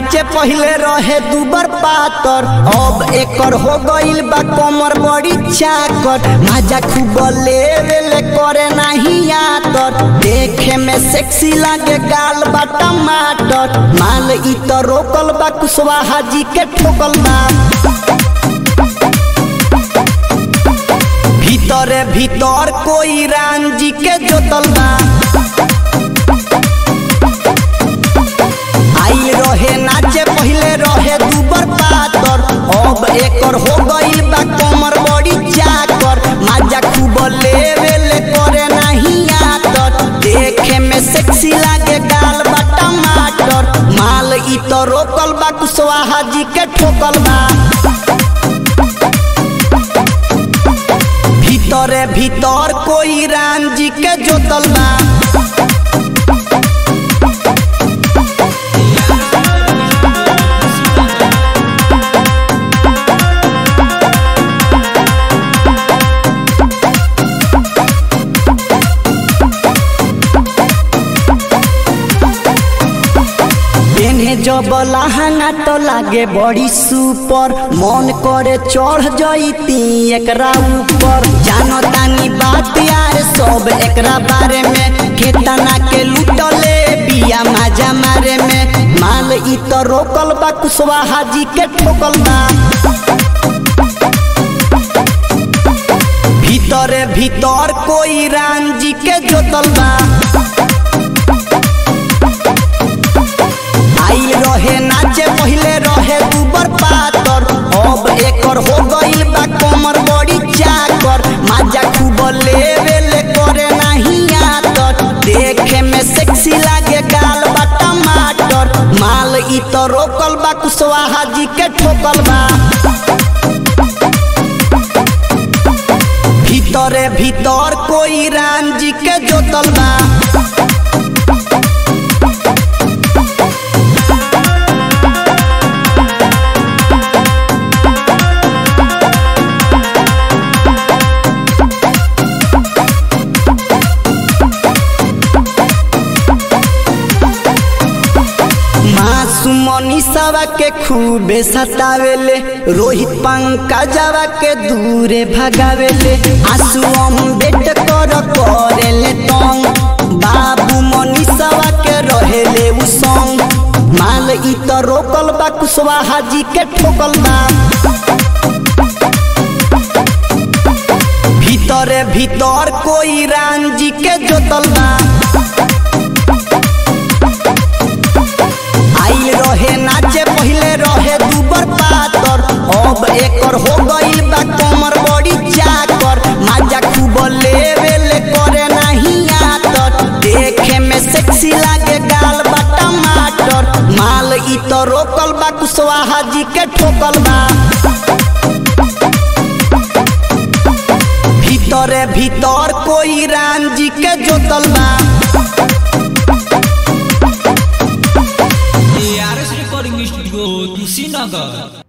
नाचे पहले रहे दुबर पातर, अब एकर हो गइल बा कमर बड़ी चाकर। मजा खूब लेवे करे नहीं आतर, देखे में सेक्सी लागे गाल बा टमाटर। माल इ तो रोकल बा कुशवाहा जी के ठोकल बा, भीतरे भीतर कोई राम जी के जोतल बा। आई रहे नाचे पहले रहे दुबर पातर, अब एकर हो गइल बा कमर बड़ी चाकर। मजा खूब लेवे करे नहीं आतर, देखे में सेक्सी लागे गाल बा टमाटर। माल इ तो रोकल बा कुशवाहा जी के ठोकल बा, भीतरे भीतर कोई राम जी के जोतल बा। जब लहंगा तो लागे बड़ी सुपर, मन करे चढ़ जईती एकरा ऊपर। जानो तानी बात यार सब एकरा बारे में, खेतना के लुटले बिया मजा मारे में। माल इ तो रोकल बा कुशवाहा जी के ठोकल बा, भीतरे भीतर कोई राम जी के जोतल बा। आई रहे नाचे पहले रहे दुबर पातर, अब एकर हो गइल बा कमर बड़ी चाकर। मजा खूब लेवे करे नहीं आतर, देखे में सेक्सी लागे गाल बा टमाटर। माल इ तो रोकल बा कुशवाहा जी के ठोकल बा, भीतरे भीतर कोई राम जी के जोतल बा। मनीषवा के खूबे सतावेले, रोहित पंकजवा के दूरे भगावेले। आंसू बेट कर करेले तंग, बाबू मनीषवा के रहेले उ संग। माल इ तो रोकल बा कुशवाहा जी के ठोकल बा, भीतरे भीतर कोई राम जी के जोतल बा। आई रहे नाचे पहले रहे दुबर पातर, अब एकर हो गइल बा कमर बड़ी चाकर। मजा खूब लेवे करे नहीं आतर, देखे में सेक्सी लागे गाल बा टमाटर। माल इ तो रोकल बा कुशवाहा जी के ठोकल बा, भीतरे भीतर कोई राम जी के जोतल बा। Recording studio Kushinagar.